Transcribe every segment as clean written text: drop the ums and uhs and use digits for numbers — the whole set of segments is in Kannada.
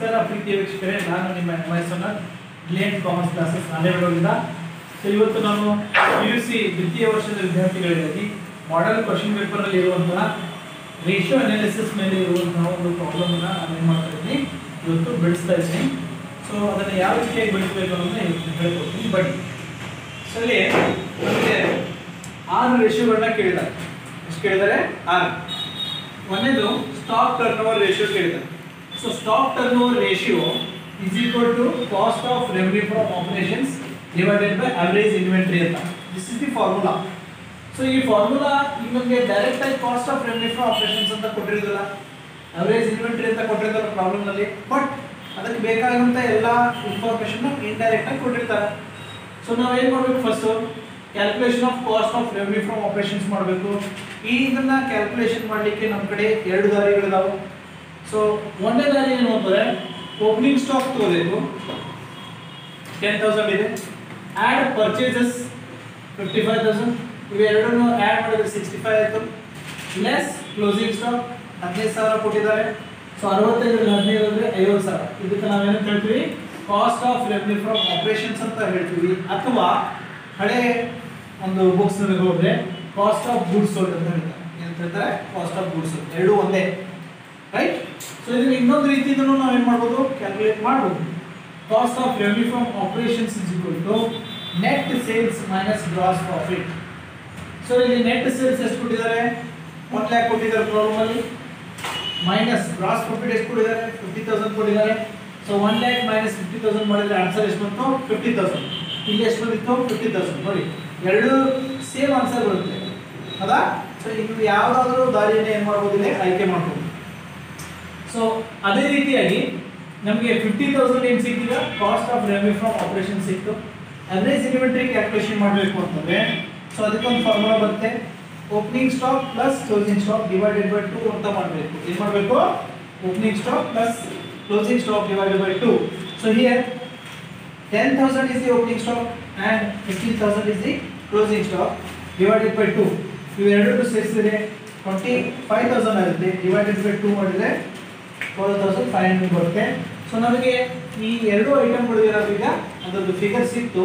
ನಮಸ್ಕಾರ ಪ್ರೀತಿಯ ವೀಕ್ಷಕರೇ, ನಾನು ನಿಮ್ಮ MSನ ಬ್ರಿಲಿಯಂಟ್ ಕಾಮರ್ಸ್ ಕ್ಲಾಸಸ್ ನಾಳೆಗಳಿಂದ. ಸೊ ಇವತ್ತು ನಾನು PUC ದ್ವಿತೀಯ ವರ್ಷದ ವಿದ್ಯಾರ್ಥಿಗಳಿಗಾಗಿ ಮಾಡೆಲ್ ಕ್ವಶನ್ ಪೇಪರ್ ಅಲ್ಲಿ ಇರುವಂತಹ ರೇಷಿಯೋ ಅನಾಲಿಸಿಸ್ ಮೇಲೆ ಇರುವಂತಹ ಒಂದು ಪ್ರಾಬ್ಲಮ್ ಅನ್ನು ನಾನು ಏನು ಮಾಡ್ತಾ ಇದ್ದೀನಿ, ಇವತ್ತು ಬಿಡಿಸ್ತಾ ಇದ್ದೀನಿ. ಸೊ ಅದನ್ನು ಯಾವ ರೀತಿಯಾಗಿ ಬಿಡಿಸಬೇಕು ಅನ್ನೋದನ್ನ ಇವತ್ತು ಹೇಳ್ಕೊಡ್ತೀನಿ. ಬಟ್ ಸೊ ಇಲ್ಲಿ ನಮಗೆ 6 ರೇಷಿಯೋಗಳನ್ನ ಕೇಳಿದ್ದಾರೆ. ಎಷ್ಟು ಕೇಳಿದ್ದಾರೆ? 6. ಒಂದೇದು ಸ್ಟಾಕ್ ಟರ್ನ್ಓವರ್ ರೇಷಿಯೋ ಕೇಳಿದ್ದಾರೆ. So stock turnover ratio is equal to cost of revenue from operations divided by average inventory ಅಂತ. This is the formula. So ಈ ಫಾರ್ಮುಲಾ ನಿಮಗೆ ಡೈರೆಕ್ಟ್ ಆಗಿ cost of revenue from operations ಅಂತ ಕೊಟ್ಟಿರೋದಿಲ್ಲ, ಅವರೇಜ್ ಇನ್ವೆಂಟರಿ ಅಂತ ಕೊಟ್ಟಿರ್ತಾರೆ ಪ್ರಾಬ್ಲಮ್ ನಲ್ಲಿ. ಬಟ್ ಅದಕ್ಕೆ ಬೇಕಾಗಿರುವಂತ ಎಲ್ಲ ಇನ್ಫಾರ್ಮೇಶನ್ ಇಂಡೈರೆಕ್ಟ್ ಆಗಿ ಕೊಟ್ಟಿರ್ತಾರೆ. ಸೊ ನಾವು ಏನು ಮಾಡಬೇಕು, first calculation of cost of revenue from operations ಮಾಡಬೇಕು. ಇದನ್ನ ಕ್ಯಾಲ್ಕುಲೇಷನ್ ಮಾಡಲಿಕ್ಕೆ ನಮ್ಮ ಕಡೆ 2 ದಾರಿಗಳಿದಾವೆ. ಸೊ ಒಂದೇ ದಾರಿ ಏನು ಅಂದರೆ ಓಪನಿಂಗ್ ಸ್ಟಾಕ್ ತಗೋಬೇಕು, 10,000 ಇದೆ. ಆ್ಯಡ್ ಪರ್ಚೇಸಸ್ 55,000, ಇವೆರಡನ್ನು ಆ್ಯಡ್ ಮಾಡಿದ್ರೆ 65 ಆಯಿತು. ಲೆಸ್ ಕ್ಲೋಸಿಂಗ್ ಸ್ಟಾಕ್ 15,000 ಕೊಟ್ಟಿದ್ದಾರೆ. ಸೊ 65 15 ಅಂದರೆ 50,000. ಇದಕ್ಕೆ ನಾವೇನು ಹೇಳ್ತೀವಿ, cost of revenue from operations ಅಂತ ಹೇಳ್ತೀವಿ. ಅಥವಾ ಹಳೆ ಒಂದು ಬುಕ್ಸ್ ನಲ್ಲಿ ಹೋದ್ರೆ ಕಾಸ್ಟ್ ಆಫ್ ಗೂಡ್ಸ್ ಸೋಲ್ಡ್ ಅಂತ ಹೇಳ್ತಾರೆ. ಏನು ಹೇಳ್ತಾರೆ? Cost of goods sold. ಎರಡೂ ಒಂದೇ, ರೈಟ್? ಸೊ ಇದನ್ನ ಇನ್ನೊಂದು ರೀತಿಯಿಂದನೂ ನಾವು ಏನು ಮಾಡ್ಬೋದು, ಕ್ಯಾಲ್ಕುಲೇಟ್ ಮಾಡ್ಬೋದು. Cost of revenue from operations is equal to net sales minus gross profit. So ಇಲ್ಲಿ ನೆಟ್ ಸೇಲ್ಸ್ ಎಷ್ಟು ಕೊಟ್ಟಿದ್ದಾರೆ? 1 lakh ಕೊಟ್ಟಿದ್ದಾರೆ ಪ್ರಾಬ್ಲಮ್ ಅಲ್ಲಿ. ಮೈನಸ್ ಗ್ರಾಸ್ ಪ್ರಾಫಿಟ್ ಎಷ್ಟು ಕೊಟ್ಟಿದ್ದಾರೆ? 50,000 ಕೊಟ್ಟಿದ್ದಾರೆ. ಸೊ 1 lakh ಮೈನಸ್ 50,000 ಮಾಡಿದ್ರೆ ಆನ್ಸರ್ ಎಷ್ಟು ಬಂತು? 50,000. ಇಲ್ಲಿ ಎಷ್ಟು ಬಂದಿತ್ತು? 50,000. ನೋಡಿ, ಎರಡು ಸೇಮ್ ಆನ್ಸರ್ ಬರುತ್ತೆ, ಹೌದಾ? ಸೊ ಇನ್ನು ಯಾವುದಾದ್ರೂ ದಾರಿಯನ್ನು ಏನು ಮಾಡ್ಬೋದು, ಇಲ್ಲಿ ಆಯ್ಕೆ ಮಾಡ್ಬೋದು. ಸೊ ಅದೇ ರೀತಿಯಾಗಿ ನಮಗೆ 50,000 ಏನು ಸಿಕ್ಕಿದೆ? Cost of revenue from operation ಸಿಕ್ತು. ಅವರೇಜ್ ಇನ್ವೆಂಟರಿ ಕ್ಯಾಲ್ಕುಲೇಷನ್ ಮಾಡಬೇಕು ಅಂತಂದ್ರೆ ಸೊ ಅದಕ್ಕೊಂದು ಫಾರ್ಮುಲಾ ಬರುತ್ತೆ, opening stock plus closing stock divided by 2 ಅಂತ ಮಾಡಬೇಕು. ಏನು ಮಾಡಬೇಕು? Opening stock plus closing stock divided by 2. So here 10,000 is the opening stock and 15,000 is the closing stock divided by 2. ಇವೆರಡೂ ಸೇರಿಸಿದ್ರೆ 25,000 ಆಗುತ್ತೆ. ಡಿವೈಡೆಡ್ ಬೈ 2 ಮಾಡಿದ್ರೆ 12,500 ಬರುತ್ತೆ. ಸೊ ನಮಗೆ ಈ ಎರಡು ಐಟಮ್ಗಳು ಇರೋದು ಈಗ ಅದರದ್ದು ಫಿಗರ್ ಸಿಕ್ತು.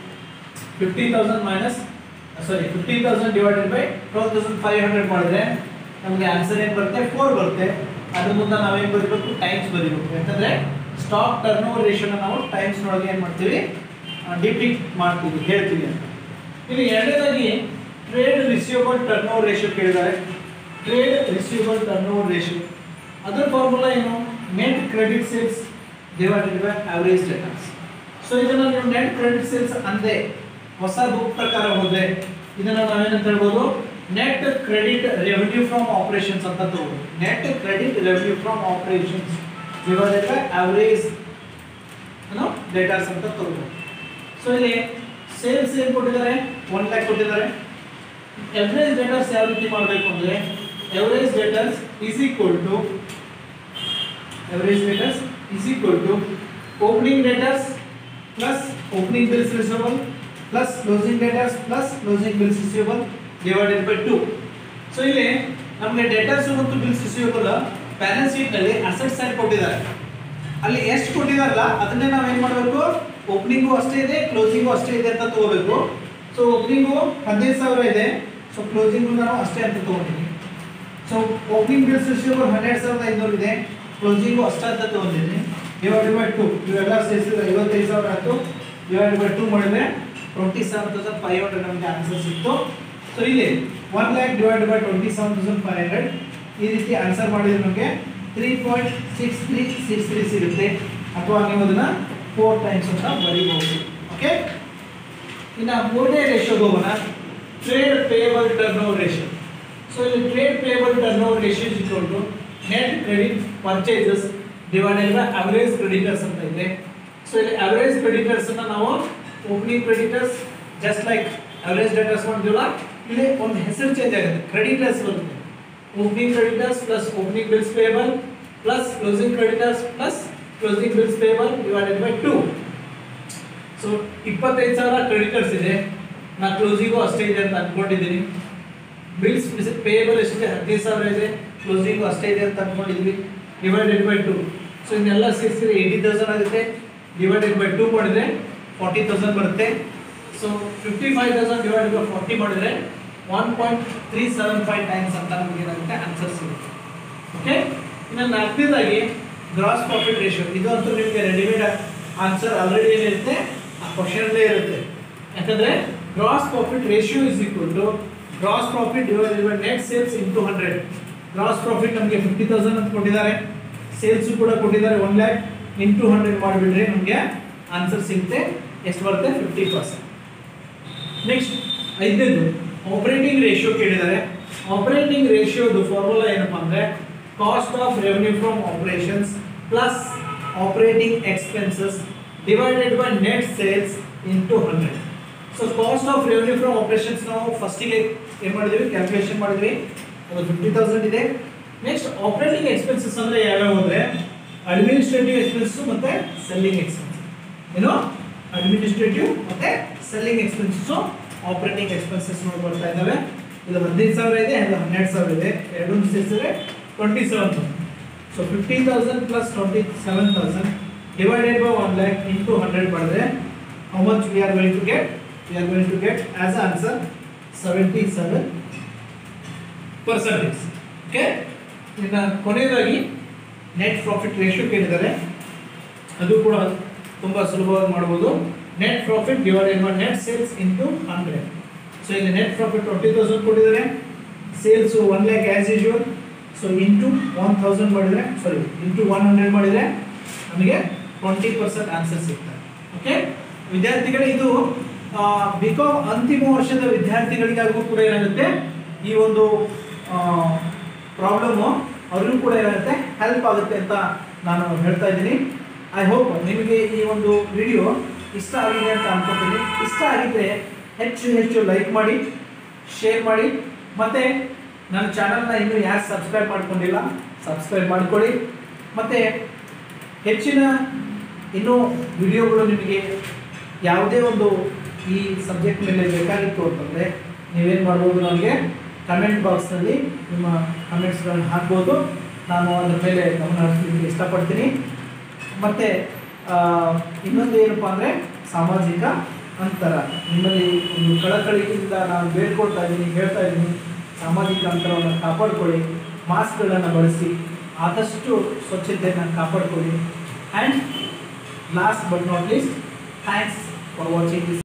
15,000 ಡಿವೈಡೆಡ್ ಬೈ 12,500 ಮಾಡಿದ್ರೆ ನಮಗೆ ಆನ್ಸರ್ ಏನು ಬರುತ್ತೆ? 4 ಬರುತ್ತೆ. ಅದ್ರ ಮುಂದೆ ನಾವೇನು ಬರೀಬೇಕು? ಟೈಮ್ಸ್ ಬರೀಬೇಕು. ಯಾಕಂದ್ರೆ ಸ್ಟಾಕ್ ಟರ್ನ್ ಓವರ್ ರೇಷಿಯೋನ ನಾವು ಟೈಮ್ಸ್ ನೊಳಗೆ ಏನು ಮಾಡ್ತೀವಿ, ಡಿಪಿಕ್ಟ್ ಮಾಡ್ತೀವಿ, ಹೇಳ್ತೀವಿ ಅಂತ. ಇಲ್ಲಿ ಎರಡನೇದಾಗಿ trade receivable turn over ratio ಕೇಳಿದ್ದಾರೆ. Trade receivable turn over ratio ಅದರ ಫಾರ್ಮುಲಾ ಏನು? Net credit sales divided by average debtors. So ಇದನ್ನ ನೀವು ನೆಟ್ ಕ್ರೆಡಿಟ್ ಸೇಲ್ಸ್ ಅಂದೆ ಹೊಸ ಬುಕ್ ಪ್ರಕಾರ ಹೋದ್ರೆ ಇದನ್ನ ನಾವೇನಂತ ಹೇಳ್ಬೋದು? Net credit revenue from operations ಅಂತ ತಗೋಬಹುದು. Net credit revenue from operations divided by average debtors ಅಂತ ತಗೋಬಹುದು. ಸೊ ಇಲ್ಲಿ ಸೇಲ್ಸ್ ಏನು ಕೊಟ್ಟಿದ್ದಾರೆ? 1 lakh ಕೊಟ್ಟಿದ್ದಾರೆ. ಎವರೇಜ್ ಡೆಟಾಸ್ ಯಾವ ರೀತಿ ಮಾಡಬೇಕು ಅಂದ್ರೆ average debtors is equal to opening debtors plus opening bills receivable plus closing debtors plus closing bills receivable divided by 2. So ಇಲ್ಲಿ ನಮಗೆ debtors ಮತ್ತು bills receivable ಬ್ಯಾಲೆನ್ಸ್ ಶೀಟ್ ನಲ್ಲಿ ಅಸೆಟ್ ಸೈಡ್ ಕೊಟ್ಟಿದ್ದಾರೆ. ಅಲ್ಲಿ ಎಷ್ಟು ಕೊಟ್ಟಿದಾರಲ್ಲ ಅದನ್ನೇ ನಾವು ಏನು ಮಾಡಬೇಕು, ಓಪನಿಂಗು ಅಷ್ಟೇ ಇದೆ, ಕ್ಲೋಸಿಂಗು ಅಷ್ಟೇ ಇದೆ ಅಂತ ತಗೋಬೇಕು. ಸೊ ಓಪನಿಂಗು 15,000 ಇದೆ, ಸೊ ಕ್ಲೋಸಿಂಗು ನಾನು ಅಷ್ಟೇ ಅಂತ ತಗೊಂಡಿದ್ದೀನಿ. ಸೊ ಓಪನಿಂಗ್ ಬಿಲ್ಸ್ ರಿಸೀವಬಲ್ 12,500 ಇದೆ, ಕ್ಲೋಸಿಂಗು ಅಷ್ಟೇ ಅಂತ ತಗೊಂಡಿದ್ದೀನಿ. ಡಿವೈಡೆಡ್ ಬೈ 2 ಇವೆಲ್ಲ ಸೇರಿಸಿದ್ರೆ 55,000 ಆಯಿತು. ಡಿವೈಡೆಡ್ ಬೈ 2 ಮಾಡಿದ್ರೆ 27,500 ನಮಗೆ ಆನ್ಸರ್ ಸಿಕ್ತು. ಸೊ ಇಲ್ಲಿ 1 lakh ಡಿವೈಡೆಡ್ ಬೈ 27,500 ಈ ರೀತಿ ಆನ್ಸರ್ ಮಾಡಿದ್ರೆ ನಮಗೆ 3.6363 ಸಿಗುತ್ತೆ. ಅಥವಾ ನೀವು ಅದನ್ನ 4 ಟೈಮ್ಸ್ ಅಂತ ಬರೀಬಹುದು. ಓಕೆ, ಇನ್ನು ಮೂರನೇ ರೇಷಿಯೋಗೆ ಹೋಗೋಣ, trade payable turn over ratio. So the trade payable turnover ratio is equal to net credit purchases divided by average creditors ಅಂತ ಇದೆ. So ಇಲ್ಲಿ average creditors ಅನ್ನು ನಾವು opening creditors just like average debtors ಮಾಡಿದ್ವಲ್ಲ, ಇಲ್ಲಿ ಒಂದು ಹೆಸರು ಚೇಂಜ್ ಆಗುತ್ತೆ, creditors ಬರುತ್ತೆ. opening creditors plus opening bills payable plus closing creditors plus closing bills payable divided by 2. So 25,000 creditors ಇದೆ, ನಾ ಕ್ಲೋಸಿಂಗು ಅಷ್ಟೇ ಇದೆ ಅಂತ ಅನ್ಕೊಂಡಿದ್ದೀನಿ. ಬಿಲ್ಸ್ ಪೇಯಬಲ್ ಎಷ್ಟಿದೆ? 15,000 ಇದೆ, ಕ್ಲೋಸಿಂಗು ಅಷ್ಟೇ ಇದೆ ಅಂತ ಅನ್ಕೊಂಡಿದ್ವಿ. Divided by 2. ಸೊ ಇದನ್ನೆಲ್ಲ ಸೇರಿಸಿದ್ರೆ 80,000 ಆಗುತ್ತೆ. ಡಿವೈಡೆಡ್ ಬೈ 2 ಮಾಡಿದ್ರೆ 40,000 ಬರುತ್ತೆ. ಸೊ 55,000 ಡಿವೈಡೆಡ್ ಬೈ 40 ಮಾಡಿದ್ರೆ 1.375 ಟೈಮ್ಸ್ ಅಂತ ನಮಗೆ ಏನಾಗುತ್ತೆ ಆನ್ಸರ್ ಸಿಗುತ್ತೆ. ಓಕೆ, ಇನ್ನು ನಾಲ್ಕನೇದಾಗಿ ಗ್ರಾಸ್ ಪ್ರಾಫಿಟ್ ರೇಷಿಯೋ. ಇದು ಅಂತೂ ನಿಮಗೆ ರೆಡಿಮೇಡ್ ಆನ್ಸರ್ ಆಲ್ರೆಡಿ ಏನಿರುತ್ತೆ ಆ ಕ್ವಶನಲ್ಲೇ ಇರುತ್ತೆ. ಯಾಕಂದ್ರೆ gross profit ratio is equal to gross profit divided by net sales into 100. Gross profit ನಮಗೆ 50,000 ಅಂತ ಕೊಟ್ಟಿದ್ದಾರೆ, ಸೇಲ್ಸ್ ಕೂಡ ಕೊಟ್ಟಿದ್ದಾರೆ 1 lakh ಇಂಟು 100 ಮಾಡಿಬಿಟ್ರೆ ನಮಗೆ ಆನ್ಸರ್ ಸಿಗುತ್ತೆ. ಎಷ್ಟು ಬರುತ್ತೆ? 50%. ನೆಕ್ಸ್ಟ್ ಐದನೇದು ಆಪರೇಟಿಂಗ್ ರೇಷಿಯೋ ಕೇಳಿದ್ದಾರೆ. ಆಪರೇಟಿಂಗ್ ರೇಷಿಯೋದು ಫಾರ್ಮುಲಾ ಏನಪ್ಪಾ ಅಂದ್ರೆ cost of revenue from operations plus operating expenses divided by net sales into 100. So cost of revenue from operations ನಾವು ಫಸ್ಟಿಗೆ ಏನು ಮಾಡಿದ್ವಿ? ಕ್ಯಾಲ್ಕುಲೇಷನ್ ಮಾಡಿದ್ವಿ. ಅದು 50,000 ಇದೆ. ನೆಕ್ಸ್ಟ್ ಆಪರೇಟಿಂಗ್ ಎಕ್ಸ್ಪೆನ್ಸಸ್ ಅಂದ್ರೆ ಯಾವ್ಯಾವ ಅಂದ್ರೆ ಅಡ್ಮಿನಿಸ್ಟ್ರೇಟಿವ್ ಎಕ್ಸ್ಪೆನ್ಸಸ್ ಮತ್ತೆ ಸೆಲ್ಲಿಂಗ್ ಎಕ್ಸ್ಪೆನ್ಸ್. ಏನು? ಅಡ್ಮಿನಿಸ್ಟ್ರೇಟಿವ್ ಮತ್ತೆ ಸೆಲ್ಲಿಂಗ್ ಎಕ್ಸ್ಪೆನ್ಸಸ್ ಆಪರೇಟಿಂಗ್ ಎಕ್ಸ್ಪೆನ್ಸಸ್ ನೋಡಿ ಬರ್ತಾ ಇದ್ದಾವೆ. ಇದು 15,000 ಇದೆ, ಅದು 12,000 ಇದೆ. ಎರಡೂ ಸೇರಿಸಿದ್ರೆ 27,000. So 15,000 plus 27,000 divided by 1 lakh into 100 ಮಾಡಿದ್ರೆ how much we are going to get? We are going to get as an answer 77%. Okay, ಇನ್ನು ಕೊನೆಯದಾಗಿ ನೆಟ್ ಪ್ರಾಫಿಟ್ ರೇಷಿಯೋ ಕೇಳಿದ್ದಾರೆ. ಅದು ಕೂಡ ತುಂಬ ಸುಲಭವಾಗಿ ಮಾಡ್ಬೋದು. Net profit divided by net sales into 100. So ಇಲ್ಲಿ ನೆಟ್ ಪ್ರಾಫಿಟ್ 20,000 ಕೊಟ್ಟಿದ್ದಾರೆ, sales 1 lakh as usual. So into 1,000 ಮಾಡಿದರೆ ಇಂಟು 100 ಮಾಡಿದರೆ ನಮಗೆ 20% ಆನ್ಸರ್ ಸಿಗ್ತದೆ. ಓಕೆ ವಿದ್ಯಾರ್ಥಿಗಳೇ, ಇದು ಬಿಕಾಮ್ ಅಂತಿಮ ವರ್ಷದ ವಿದ್ಯಾರ್ಥಿಗಳಿಗಾಗೂ ಕೂಡ ಏನಾಗುತ್ತೆ ಈ ಒಂದು ಪ್ರಾಬ್ಲಮ್ಮು ಅವ್ರಿಗೂ ಕೂಡ ಏನಾಗುತ್ತೆ ಹೆಲ್ಪ್ ಆಗುತ್ತೆ ಅಂತ ನಾನು ಹೇಳ್ತಾ ಇದ್ದೀನಿ. ಐ ಹೋಪ್ ನಿಮಗೆ ಈ ಒಂದು ವಿಡಿಯೋ ಇಷ್ಟ ಆಗಿದೆ ಅಂತ ಅನ್ಕೋತೀನಿ. ಇಷ್ಟ ಆಗಿದ್ರೆ ಹೆಚ್ಚು ಲೈಕ್ ಮಾಡಿ, ಶೇರ್ ಮಾಡಿ, ಮತ್ತು ನನ್ನ ಚಾನಲ್ನ ಇನ್ನೂ ಯಾರು ಸಬ್ಸ್ಕ್ರೈಬ್ ಮಾಡ್ಕೊಂಡಿಲ್ಲ ಸಬ್ಸ್ಕ್ರೈಬ್ ಮಾಡಿಕೊಳ್ಳಿ. ಮತ್ತು ಹೆಚ್ಚಿನ ಇನ್ನೂ ವಿಡಿಯೋಗಳು ನಿಮಗೆ ಯಾವುದೇ ಒಂದು ಈ ಸಬ್ಜೆಕ್ಟ್ ಮೇಲೆ ಬೇಕಾಗಿತ್ತು ಅಂತಂದರೆ ನೀವೇನು ಮಾಡ್ಬೋದು, ನನಗೆ ಕಮೆಂಟ್ ಬಾಕ್ಸ್ನಲ್ಲಿ ನಿಮ್ಮ ಕಮೆಂಟ್ಸ್ಗಳನ್ನ ಹಾಕ್ಬೋದು. ನಾನು ಅದರ ಮೇಲೆ ಗಮನ ಹರಿಸಲಿಕ್ಕೆ ಇಷ್ಟಪಡ್ತೀನಿ. ಮತ್ತು ಇನ್ನೊಂದು ಏನಪ್ಪ ಅಂದರೆ ಸಾಮಾಜಿಕ ಅಂತರ. ನಿಮ್ಮಲ್ಲಿ ಒಂದು ಕಳಕಳಿಯಿಂದ ನಾನು ಬೇಡ್ಕೊಳ್ತಾ ಇದ್ದೀನಿ, ಹೇಳ್ತಾ ಇದ್ದೀನಿ, ಸಾಮಾಜಿಕ ಅಂತರವನ್ನು ಕಾಪಾಡಿಕೊಳ್ಳಿ, ಮಾಸ್ಕ್ಗಳನ್ನು ಬಳಸಿ, ಆದಷ್ಟು ಸ್ವಚ್ಛತೆಯನ್ನು ಕಾಪಾಡಿಕೊಳ್ಳಿ. And last but not least, thanks for watching this.